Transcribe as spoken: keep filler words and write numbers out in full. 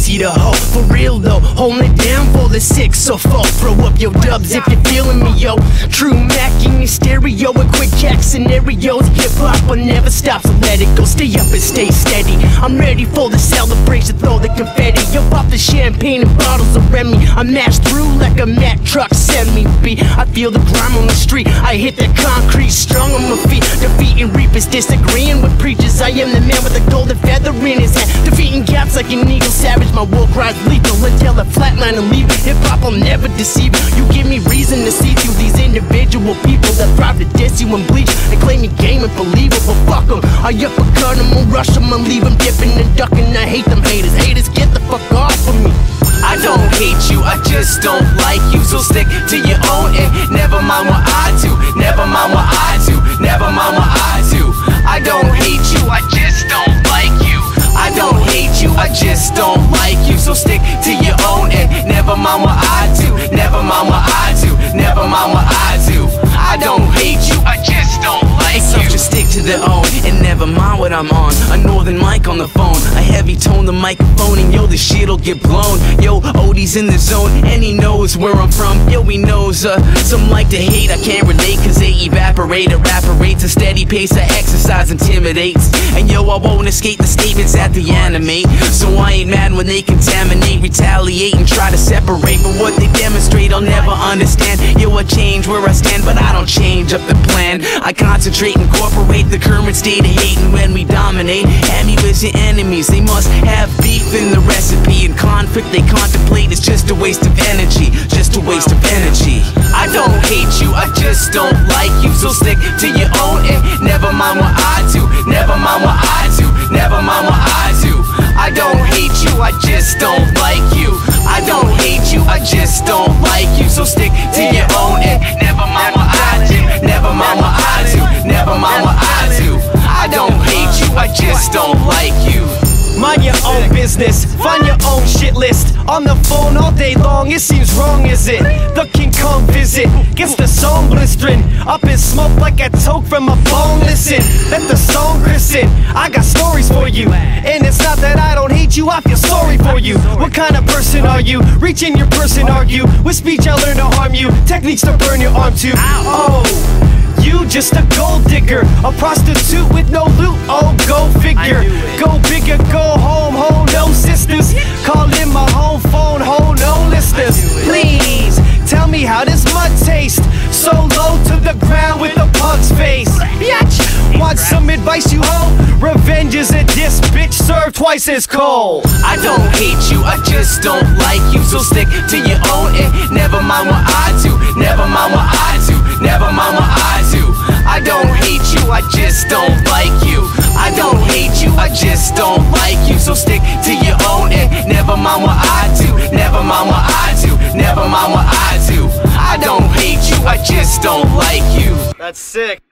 see the hope. For real though, holding it down for the six so four. Throw up your dubs if you're feeling me, yo. True Mac in your stereo with quick jack scenarios. Hip hop will never stop, so let it go. Stay up and stay steady. I'm ready for the celebration, throw the confetti. Yo, pop the champagne and bottles of Remy. I mash through like a Mack truck, send me beat. I feel the grime on the street, I hit that concrete strong on my feet. Defeating reapers, disagreeing with preachers. I am the man with the golden feather in his hand. Defeating gaps like an eagle savage. My war cries lethal until I flatline and leave. Hip hop will never deceive you. You give me reason to see through these individual people that thrive to diss you and bleach and claim your game and believe it. But fuck them, I uppercut them, I'll rush them, I'll leave them dipping and ducking. I hate them haters, haters get the fuck off of me. I don't hate you, I just don't like you. So stick to your own and never mind what I do. Never mind what I do, never mind what I do. I don't hate you, I just don't like you. I don't hate you, I just don't like you. So stick to your own and never mind what I do. Never mind what I do, never mind what I do. I don't hate you, I just don't like you. Just stick to their own and never mind what I'm on. A northern mic on the phone, a heavy tone the microphone, and yo, this shit'll get blown. Yo, Odie's in the zone and he knows where I'm from. Yo, he knows, uh, some like to hate, I can't relate cause they evaporate. Evaporates a steady pace of exercise intimidates. And yo, I won't escape the statements that they animate. So I ain't mad when they contaminate, retaliate and try to separate. But what they demonstrate I'll never understand. Yo, I change where I stand but I don't change up the plan. I concentrate, incorporate the current state of hate. And when we dominate, enemies your enemies. They must have beef in the recipe. And conflict they contemplate is just a waste of energy. Just a waste of energy. I don't hate you, I just don't like you. So stick to your own and never mind what I do. Never mind what I do, never mind what I do. I don't hate you, I just don't like you. I don't hate you, I just don't like you. So stick to your own and never mind what I do. Never mind what I do, never mind what I do. I don't hate you, I just don't like you. Mind your own business, find your own shit list. On the phone all day long, it seems wrong, is it? The King Kong visit, gets the song blistering. Up in smoke like a toke from a bone. Listen, let the song christen. I got stories for you, and it's not that I don't hate you, I feel sorry for you. What kind of person are you? Reach in your person, argue. With speech I learn to harm you, techniques to burn your arm too. Oh, you just a gold digger, a prostitute with no loot, oh go figure. Go bigger, go home, ho no sisters. Call in my home phone, ho no listeners. Please, tell me how does mud taste? So low to the ground with a pug's face. Bitch, want some advice you ho? Revenge is a diss, bitch, serve twice as cold. I don't hate you, I just don't like you. So stick to your own and never mind what I do. Never mind what I do, never mind what I do. I don't hate you, I just don't like you. I don't hate you, I just don't like you. So stick to your own and never mind what I do. Never mind what I do, never mind what I do. I don't hate you, I just don't like you. That's sick.